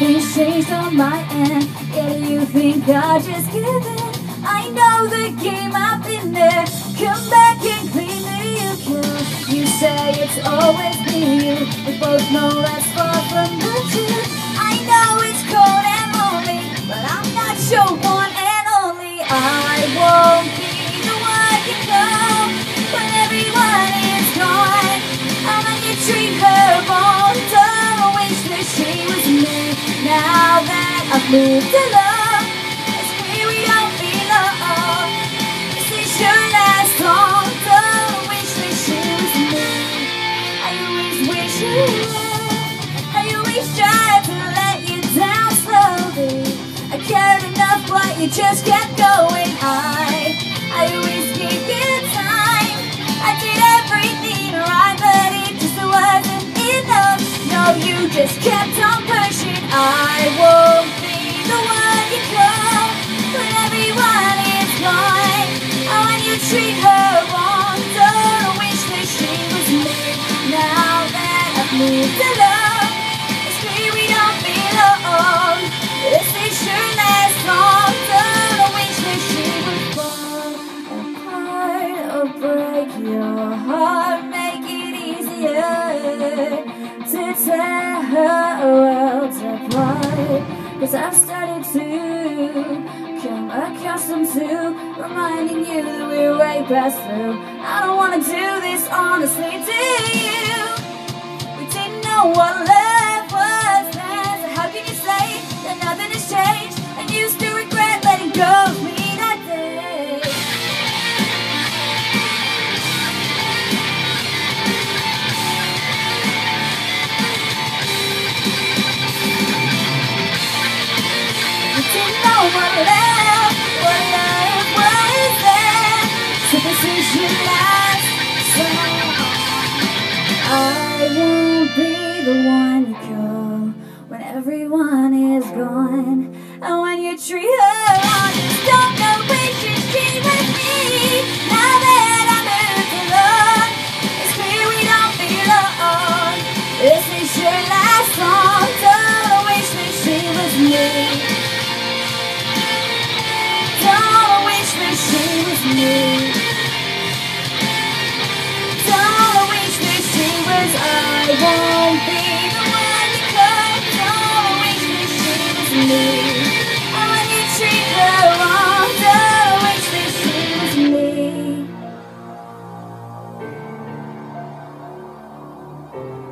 nothing's changed on my end. Yeah, you think I'll just give in? I know the game, I've been there. Come back and claim that you kill. You say it's always been you. We both know that's far from the truth. I know it's cold and lonely, but I'm not your one and only. I won't be the one you call when everyone is gone. I'm on your treat her wrong. Don't wish that she was me. Now that I've moved along, it's clear we don't belong. This is your last song. Don't wish that she was me. I always wish you left. I always tried to let you down slowly. I cared enough, but you just kept going. I always gave you time. I did everything right, but it just wasn't enough. No, you just kept on pushing. I won't be the one you call when everyone is gone. Oh, when you treat her wrong, don't wish that she was me. Now that I've moved along, it's clear we don't belong. This is your last song. Don't wish that she was fall apart or break your heart. Make it easier to tear her worlds apart. 'Cause I've started to become accustomed to reminding you that we're way past through. I don't wanna do this honestly, do you? We didn't know what love was then, so how can you say that nothing has changed and you still regret letting go of me that day? We didn't know what love was then, so this is your last song. I won't be the one you call when everyone is gone. And when you treat her on, just don't know which is she with me. Now that I'm moved along, it's clear we don't belong. This is your last song. Don't wish that she was me. Don't wish that she was me. Don't wish that she was. I won't be the one you call. Don't wish that she was me. And when you treat her wrong, don't wish that she was me.